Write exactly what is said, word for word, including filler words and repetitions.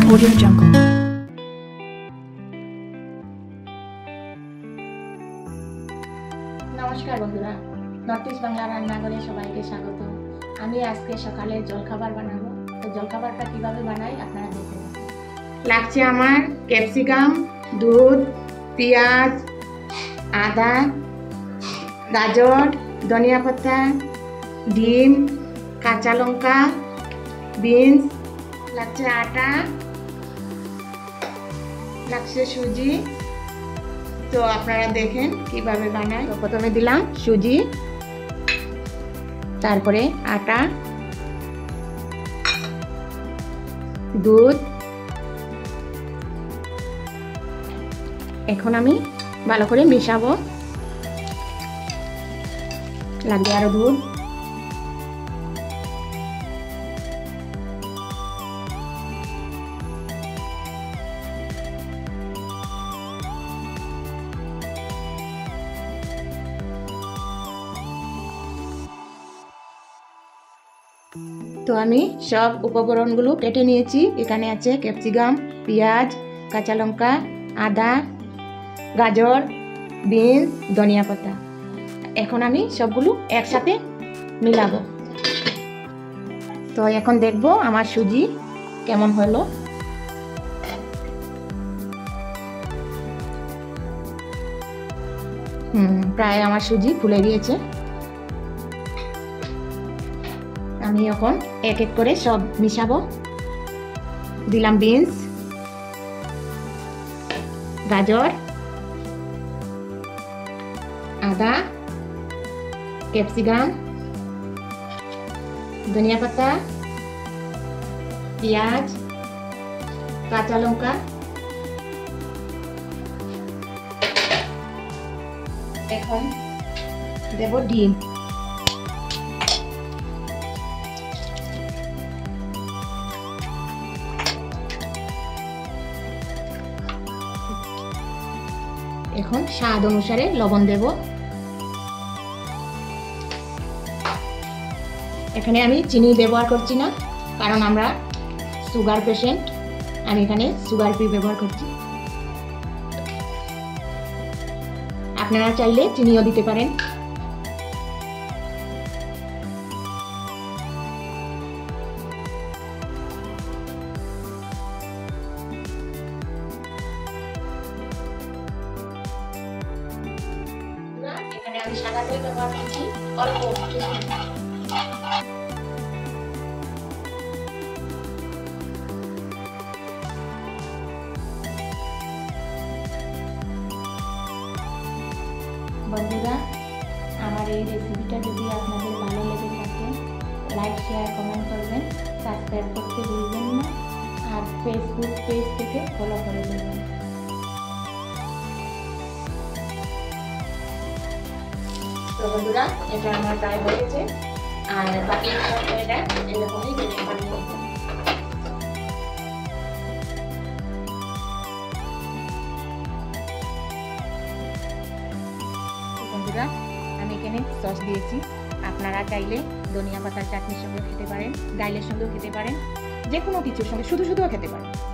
Audio Jungle. নমস্কার বন্ধুরা, north east Bangla রান্নাঘরে সবাইকে স্বাগত। আমি আজকে সকালে জলখাবার বানাবো। তো জলখাবারটা কিভাবে বানাই আপনারা দেখতে পাবেন। লাগছে আমার ক্যাপসিকাম, দুধ, পেঁয়াজ, আদা, গাজর, ধনিয়া পাতা, ডিম, কাঁচা লঙ্কা, বিনস, লাগছে আটা, লাগছে সুজি। তো আপনারা দেখেন কিভাবে বানাই। তো প্রথমে দিলাম সুজি, তারপরে আটা, দুধ। এখন আমি ভালো করে মিশাবো। লাগবে আরো দুধ। তো আমি সব উপকরণগুলো কেটে নিয়েছি। এখানে আছে ক্যাপসিকাম, পেঁয়াজ, কাঁচা লঙ্কা, আদা, গাজর, বিনস, ধনিয়া পাতা। এখন আমি সবগুলো একসাথে মিলাবো। তো এখন দেখব আমার সুজি কেমন হলো। হুম প্রায় আমার সুজি ফুলে গিয়েছে। আমি এখন এক এক করে সব মিশাবো। দিলাম বিনস, গাজর, আদা, ক্যাপসিকাম, ধনিয়া পাতা, পেঁয়াজ, কাঁচা লঙ্কা। এখন দেব ডিম। এখন স্বাদ অনুসারে লবণ দেব। এখানে আমি চিনি ব্যবহার করছি না, কারণ আমরা সুগার পেশেন্ট। আমি এখানে সুগার ফ্রি ব্যবহার করছি। আপনারা চাইলে চিনিও দিতে পারেন। এখানে আমি সাদা তেল ব্যবহার করছি অল্প। বন্ধুরা, আমার এই রেসিপিটা যদি আপনাদের ভালো লেগে থাকে, লাইক, শেয়ার, কমেন্ট করবেন, সাবস্ক্রাইব করতে ভুলবেন না, আর ফেসবুক পেজ থেকে ফলো করে দেবেন। তো বন্ধুরা, এটা আমার প্রায় হয়েছে, আর বাকি এটা এরকমই বানিয়ে নেব। বন্ধুরা, আমি এখানে সস দিয়েছি। আপনারা চাইলে ধনিয়া পাতার চাটনির সঙ্গে খেতে পারেন, ডাইলের সঙ্গেও খেতে পারেন, যে কোনো কিছুর সঙ্গে শুধু শুধুও খেতে পারেন।